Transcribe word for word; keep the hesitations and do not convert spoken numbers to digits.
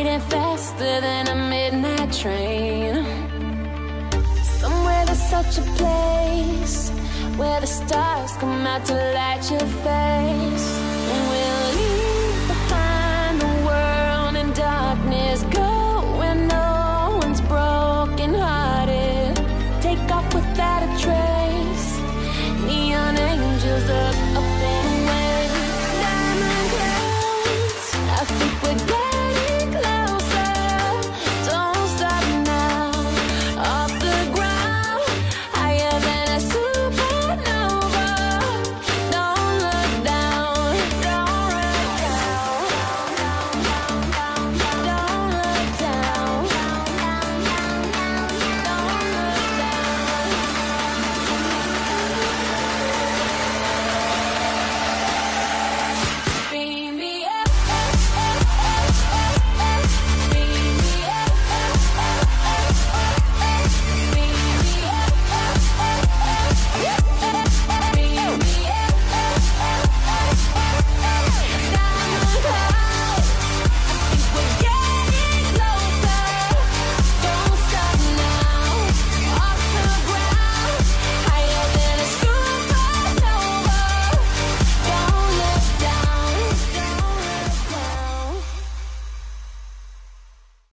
beating faster than a midnight train. Somewhere there's such a place where the stars come out to light your face.